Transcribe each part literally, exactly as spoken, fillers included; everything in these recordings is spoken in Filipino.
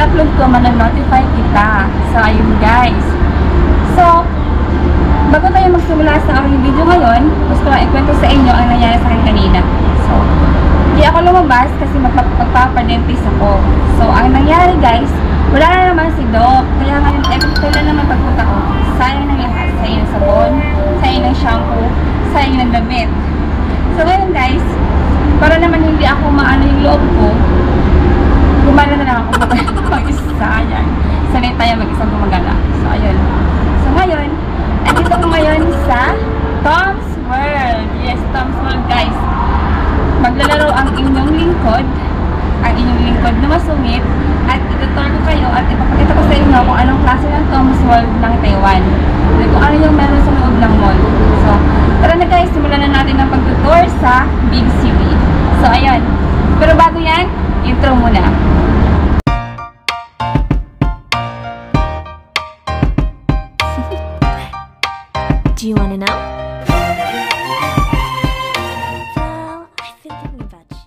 i-upload ko, mananotify kita. So, ayun guys. So, bago tayo magsimula sa aking video ngayon, gusto ko lang ikwento sa inyo ang nangyari sa akin kanina. So, hindi ako lumabas kasi magpapadentist ako. So, ang nangyari guys, wala na naman si Doc. Kaya ngayon, eto kailan naman pagpunta ko. Sayang ng lahat. Sayang ng sabon, sayang ng shampoo, sayang ng damit. So, ngayon guys, para naman hindi ako maano yung loob ko, gumala na lang ako mag-isa. Yan. Sanay tayo mag-isang gumagala. So, ayun. So, ngayon, andito ko ngayon sa Tom's World. Yes, Tom's World guys. Maglalaro ang inyong lingkod, ang inyong lingkod na masungit, at itutur ko kayo at ipapakita ko sa inyo kung anong klase ng Tom's World ng Taiwan. At kung ano yung meron sa loob ng mall. So, tara na guys, simulan na natin ang pagtutur sa Big City. So, ayun. Pero bago yan, intro muna. Do you wanna know? Well, I've been thinking about you.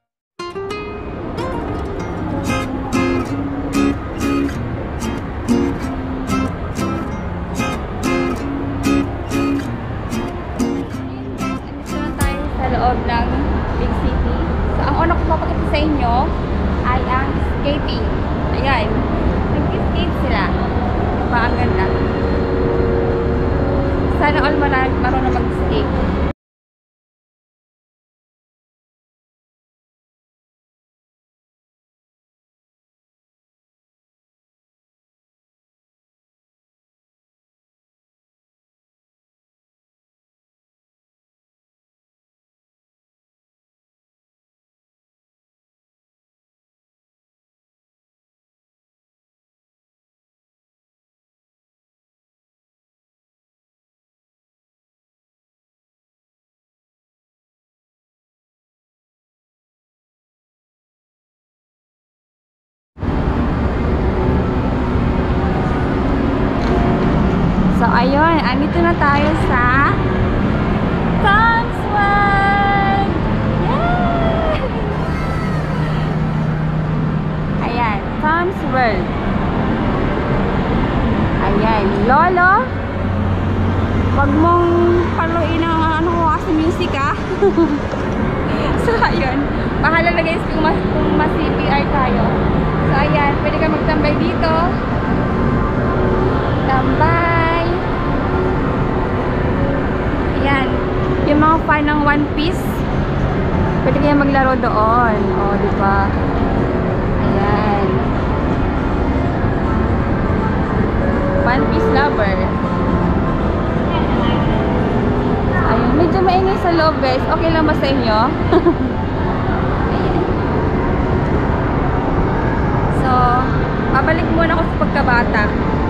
Andito na tayo sa loob ng Big City. So, ang una ko papakita sa inyo ay ang skating. Ayan. Nag-skate sila. Diba? Ang ganda. Sana all marunong mag-skate. So, ayun. Andito na tayo sa Tom's World! Yay! Ayan. Tom's World. Ayan. Lolo, wag mong paluin ang ano ko kasi music ah. So, ayun. Bahala na guys kung mas-C P R tayo. So, ayan. Pwede ka magtambay dito. Tambay. Ayan. Yung mga fan ng One Piece, pwede kayo maglaro doon. O, diba? Ayan. One Piece lover. Ayun. Medyo maingay sa loob, guys. Okay lang ba sa inyo? Ayan. So, babalik muna ako sa pagkabata.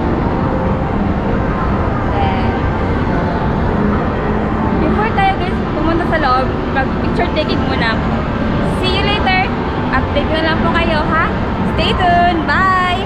Before tayo guys pumunta sa loob, mag-picture taking muna. See you later! Update na lang po kayo ha! Stay tuned! Bye!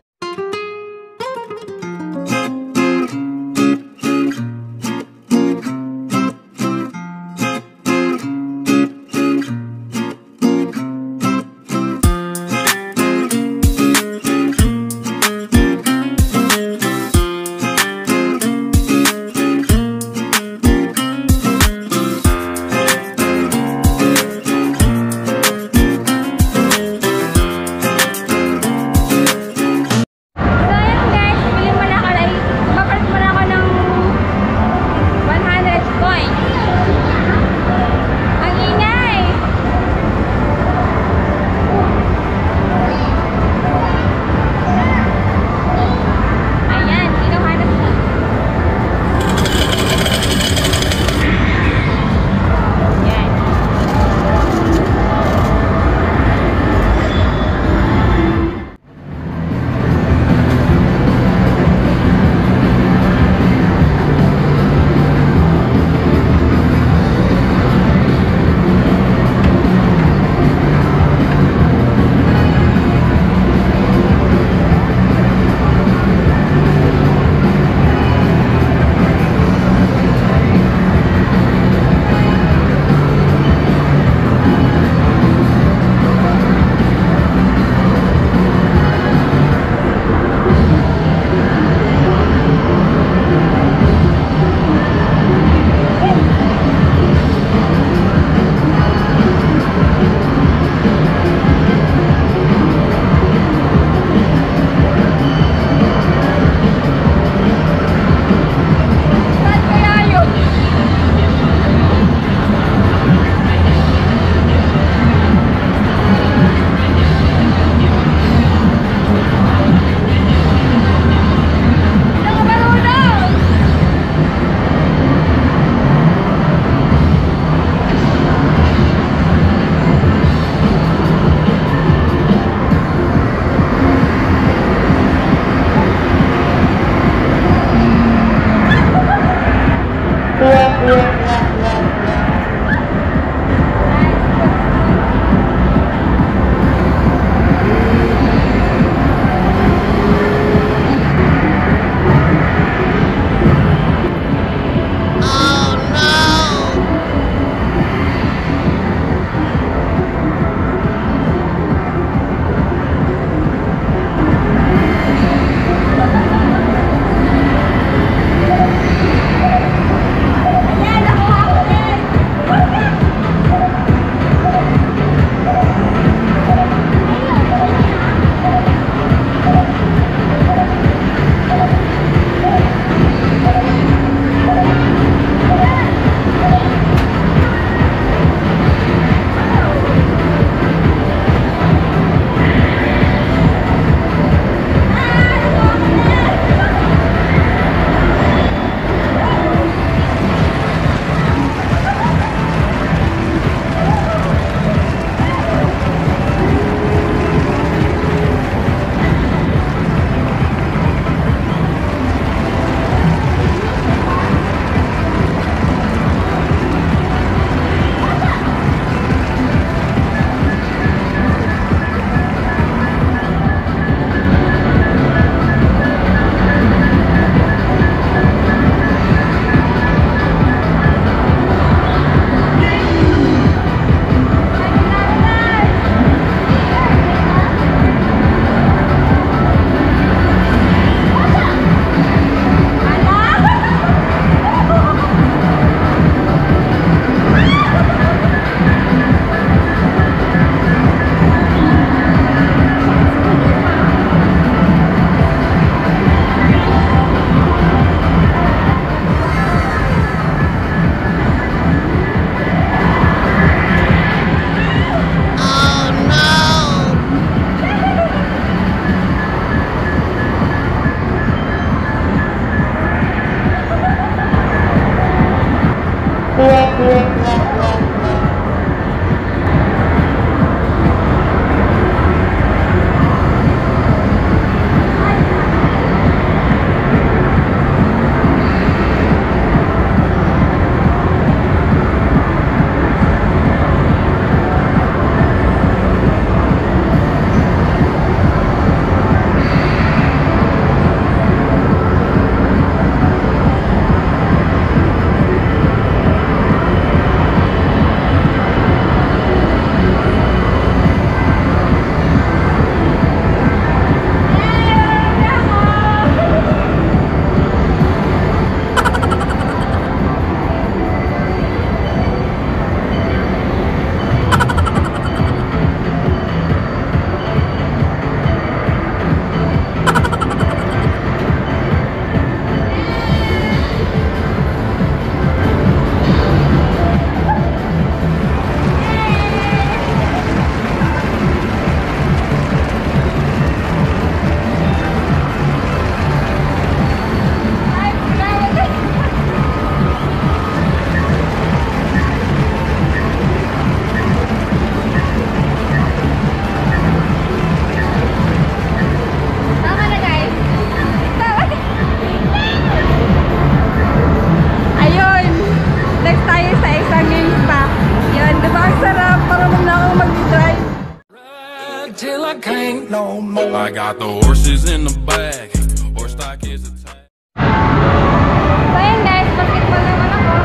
Till I can't no more. I got the horses in the bag. Horse stock is a tag. So yun guys, basketball naman ako.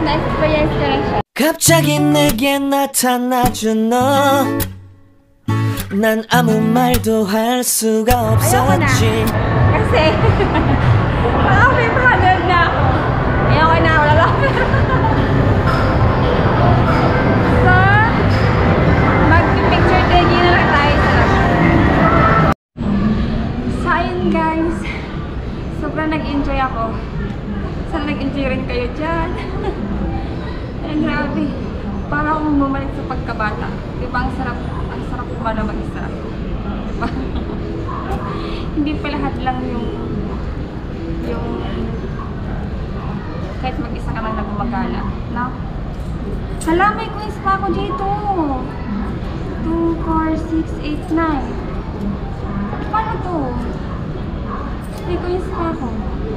na-experience ko lang siya. 갑자기 내게 나타나준 너 난 아무 말도 할 수가 Ayoko na. 없었지 Kasi, baka may panel na ako. Ayoko na, wala lang. So, mag-picture taking na lang tayo sa labas. So, ayun guys. Sobrang nag-enjoy ako. Sana nag-enjoy rin kayo dyan. Ay, grabe. Para akong bumalik sa pagkabata. Diba ang sarap, ang sarap kumala mag-isa. Diba? Hindi pa lahat lang yung yung kahit mag-isa ka lang na gumagala. No? Hala, may coins pa ako dito. two, four, six, eight, nine. Paano to? May coins pa ako.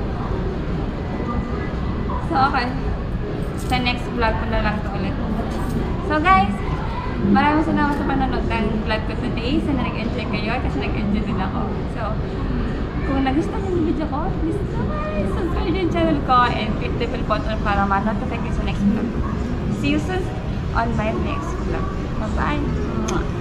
So, okay. Sa next vlog ko na lang to ulit. So, guys, maraming salamat sa panonood ng vlog ko today. Sana nag-enjoy kayo kasi nag-enjoy din ako. So, kung nagustuhan yung video ko, please subscribe yung channel ko and click the bell button para ma-notify kayo sa next vlog. See you soon on my next vlog. Bye-bye!